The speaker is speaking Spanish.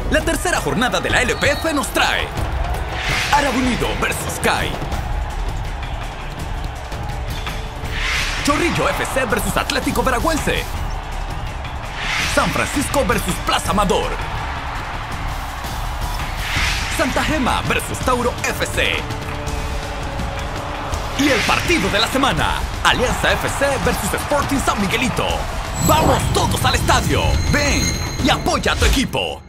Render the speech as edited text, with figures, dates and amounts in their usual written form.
La tercera jornada de la LPF nos trae Árabe Unido vs CAI, Chorrillo FC vs Atlético Veragüense, San Francisco vs Plaza Amador, Santa Gema vs Tauro FC. Y el partido de la semana, Alianza FC vs Sporting San Miguelito. ¡Vamos todos al estadio! ¡Ven y apoya a tu equipo!